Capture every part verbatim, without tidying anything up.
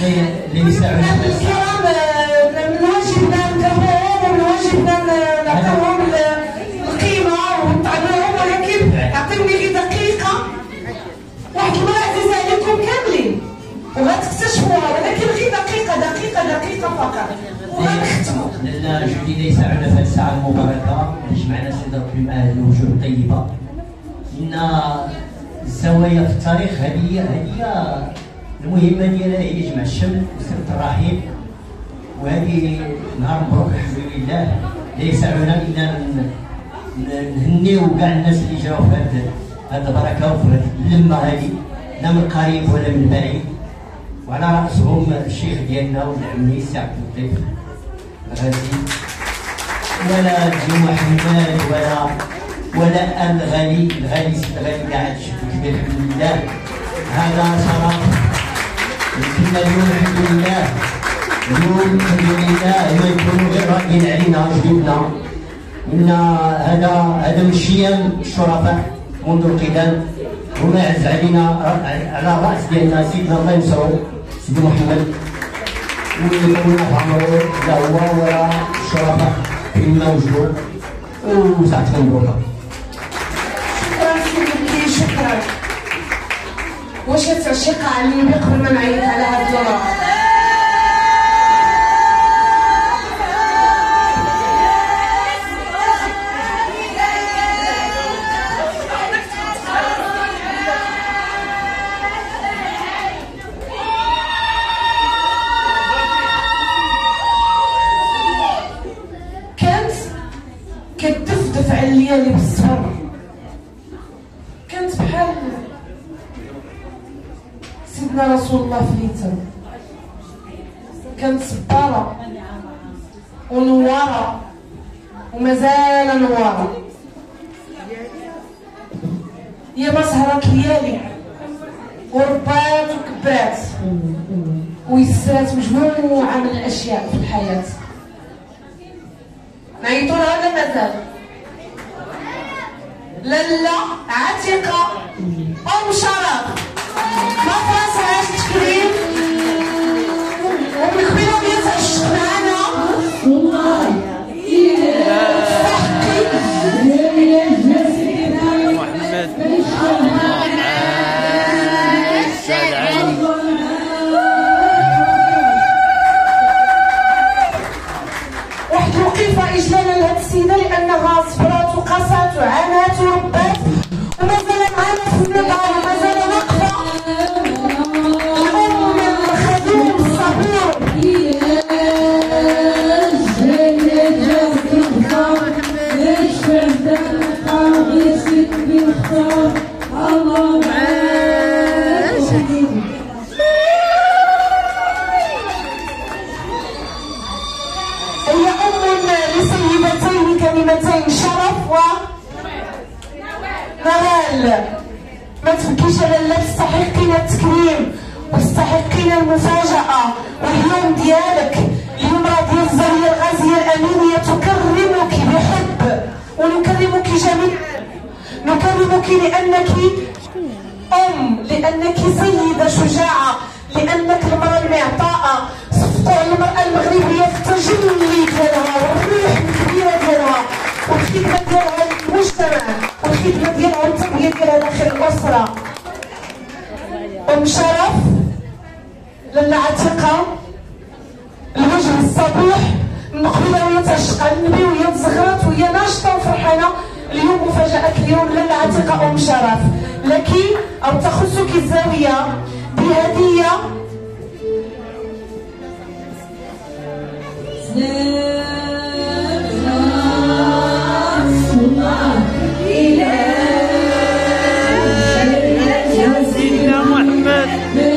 اللي يساعدنا الكرام من واجبنا نديروهم ومن واجبنا نعطيوهم القيمه ونطعموهم، ولكن عطيوني لي دقيقه واحد المراه عزيزه عليكم كاملين وغتكتشفوها، ولكن غير دقيقه دقيقه دقيقه فقط وغنختموا. لان جديده يساعدنا في هذه الساعه المباركه اللي جمعنا سيد ربي مع هذه الوجوه الطيبه. ان الزوايا في التاريخ هذه هذه المهمه ديالها هي جمع الشمل وصله الرحيم، وهذه نهار مبروك الحمد لله اللي يسعنا الا نهنيو كاع الناس اللي جاوا في هذه هذه البركه وفي هذه اللمه هذه، لا من قريب ولا من بعيد، وعلى راسهم الشيخ ديالنا ولد عمي السي عبد اللطيف الغازي، ولا الجي محمد ولا ولا الغالي الغالي سيد الغالي كاع هذا الشيء كبير الحمد لله. هذا شرف كنا اليوم الحمد لله، اليوم الحمد لله ما يكونوا غير راضيين علينا جدودنا. ان هذا هذا من شيم الشرفاء منذ القدم، وما يعز علينا على الراس ديالنا سيدنا الله ينصرو سيدي محمد، ويكون في عمره لا هو ولا الشرفاء فيما وجدوا، وساعتكم مبروكه. شكرا سيدي شكرا. واش تعشق علي قبل ما نعيط على هاد المراه؟ كانت كتدفدف على الليالي بالصبر، كانت بحال سيدنا رسول الله في اليتم، كانت صبارة ونوارة ومازال نوارة. هي ما سهرات ليالي وربات وكبات ويسرات مجموعة من الأشياء في الحياة. نعيطوا لها ولا مازال؟ لاله عتيقة أم شرف ما فاسهاش تكريم، ومن قبيله وهي تعشق معانا والله واحد الوقيفه اجلالا لهاد السيده لانها صبرات وقاسات وعانات وربات ومازال معانا في النضال ومازال واقفه. الام الخدوم الصبور الله هي ام لسيدتين كلمتين شرف ونوال. ما تبكيش على لا، تستحقين التكريم وتستحقين المفاجأة، واليوم ديالك اليوم راه ديال الزاوية الغازية الأمينية تكرمك بحب ونكرمك جميعا. نكرمك لأنك أم، لأنك سيدة شجاعة، لأنك المرأة المعطاءة، صفتها المرأة المغربية في التجلي ديالها والروح الكبيرة ديالها والخدمة ديالها للمجتمع والخدمة ديالها والتربية ديالها داخل الأسرة. أم شرف لاله عتيقة، الوجه الصبوح، من قبيله وهي تعشق على النبي وهي تزغرت وهي ناشطة وفرحانة. اليوم مفاجأة اليوم لاله عتيقة أم شرف، لك أو تخصك الزاوية بهدية سيدنا محمد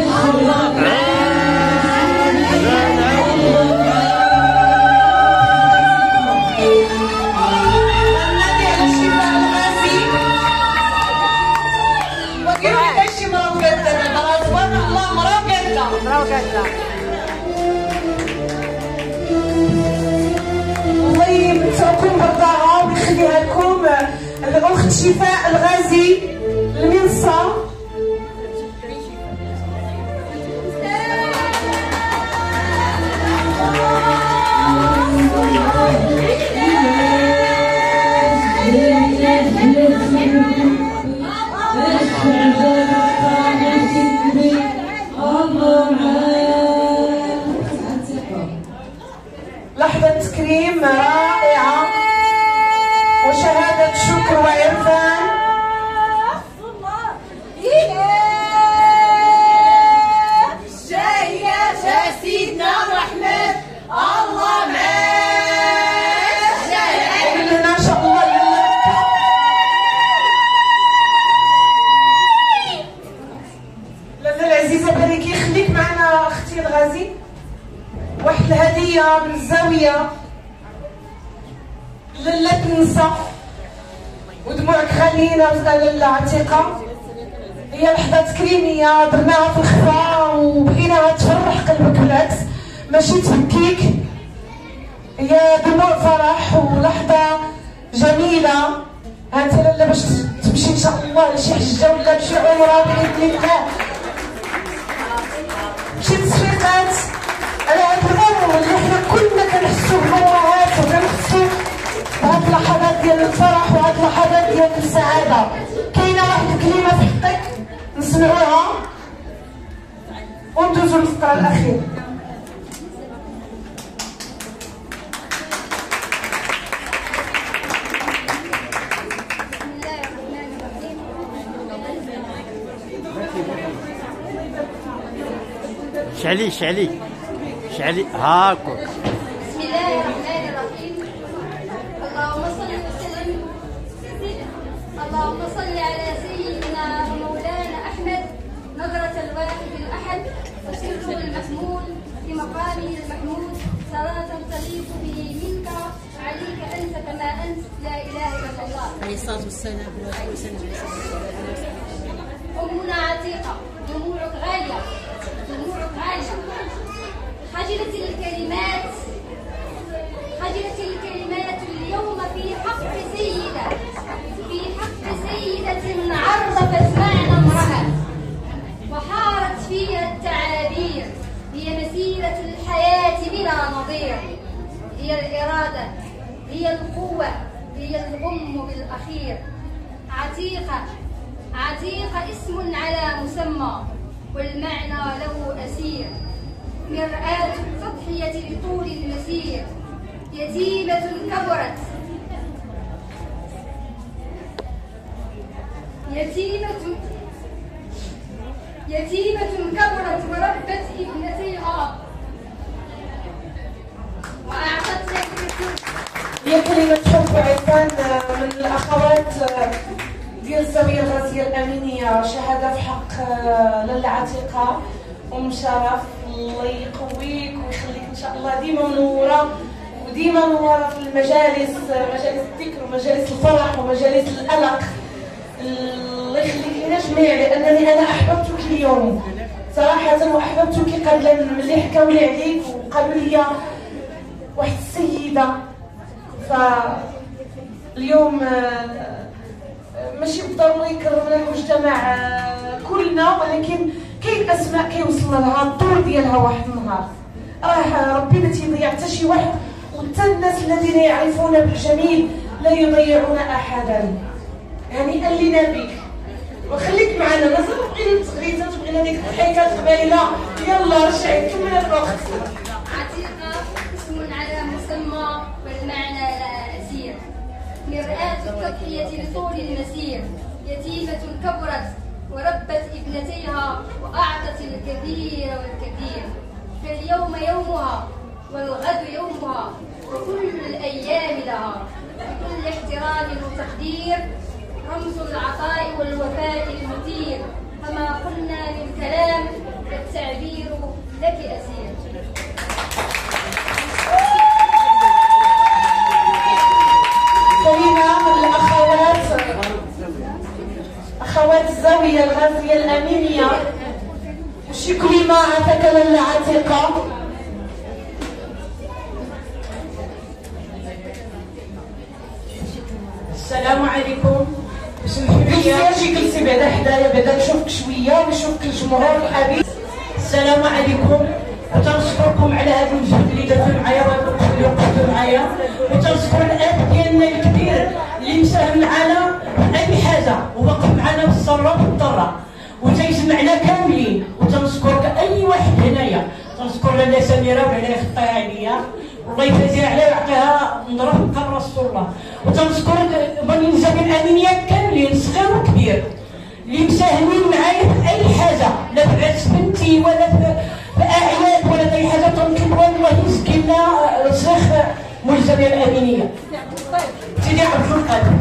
الله يمتعكم برضاها ويخليها لكم الاخت شفاء الغازي المنصه. لحظة تكريم رائعة وشهادة شكر وعرفان. سيدنا محمد الله معاك. ومن هنا ان شاء الله لاله العزيزه بارك يخليك معنا اختي الغازي. واحد الهديه من الزاويه لاله تنسى ودموعك غاليين لاله عتيقه. هي لحظة تكريمية درناها في الخفاء وبغيناها تفرح قلبك، بالعكس ماشي تبكيك. هي دموع فرح ولحظة جميلة. هانت لاله باش تمشي ان شاء الله لشي حجة ولا لشي عمرة بإذن الله، شي تصفيقات على هاد الأمور اللي حنا كلنا كنحسو بالأمهات وكنحسو بهاد اللحظات ديال الفرح وهاد اللحظات ديال السعادة. كاينة واحد الكلمة في حقك نسمعوها وندوزو للفقرة الأخيرة. شعلي شعلي شعلي هاكو. بسم الله الرحمن الرحيم. اللهم صل وسلم اللهم صل على سيدنا ومولانا احمد نظرة الواحد الاحد وسره المحمود في مقامه المحمود صلاة تليق به منك عليك انت كما انت لا اله الا الله. عليه الصلاة والسلام. امنا عتيقة دموعك غالية دموعك غالية. خجلت الكلمات خجلت الكلمات اليوم في حق سيدة في حق سيدة عرفت معنى امرأة وحارت فيها التعابير. هي مسيرة الحياة بلا نظير. هي الإرادة هي القوة هي الغم بالأخير. عتيقة عتيقة اسم على مسمى والمعنى له أسير. مرآة التضحية لطول المسير. يتيمة كبرت يتيمة يتيمة كبرت وربت ابنتيها وأعطت لك. هي كلمة حب وعرفان من الأخوات ديال الزاوية الغازية الأمينية. شهادة في حق لاله عتيقة أم شرف. الله يقويك ويخليك إن شاء الله ديما منورة وديما منورة في المجالس، مجالس الذكر ومجالس الفرح ومجالس القلق. الله يخليك لنا جميع لأنني أنا أحببتك اليوم صراحة وأحببتك قبل ملي حكاو لي عليك وقالوا لي واحد السيدة. فاليوم ماشي بالضروري يكرمنا المجتمع كلنا، ولكن كاين اسماء كيوصل لها الدور ديالها واحد النهار. راه ربي ما تيضيع حتى شي واحد، وحتى الناس الذين يعرفون بالجميل لا يضيعون احدا. هنيئا لنا بك وخليك معنا. مازال بغينا التغريدات بغينا ديك الحكايات قبيله. يلا رشعي كمل الوقت. عتيقة اسم على مسمى والمعنى لا أسير. مرآة التضحية لطول المسير. يتيمة كبرت وربت ابنتيها وأعطت الكثير والكثير. فاليوم يومها والغد يومها وكل الأيام لها بكل احترام وتقدير. رمز العطاء والوفاء المثير. فما قلنا من كلام فالتعبير لك أسير. كلمة من الأخوات أخوات الزاوية الغازية الأمينية. وشي كلمة عافاك لاله عتيقة. السلام عليكم. جلسي جلسي بعدا حدايا بعدا نشوفك شوية ونشوفك الجمهور الحبيب. السلام عليكم وتنشكركم على هذا الجهد اللي درتو معايا والوقت اللي وقفتو معايا، وتنشكر الاب ديالنا الكبير اللي مساهم معنا في اي حاجه الحاجه ووقف معنا في السراء والضراء وتيسمعنا كاملين. وتنشكرك اي واحد هنايا، تنشكر لاله سميره وعلى خطيها عليا والله يجازيها عليها ويعطيها نظره في رسول الله. وتنشكرك بني نجاب الامينيات كاملين صغير وكبير اللي مساهمين معايا في اي حاجه، لا في عرس بنتي ولا في اعياد ولا في اي حاجه. تنطلب والله يسكي لنا شيخ مول الجمعيه الامينيه سيدي عبد القادر.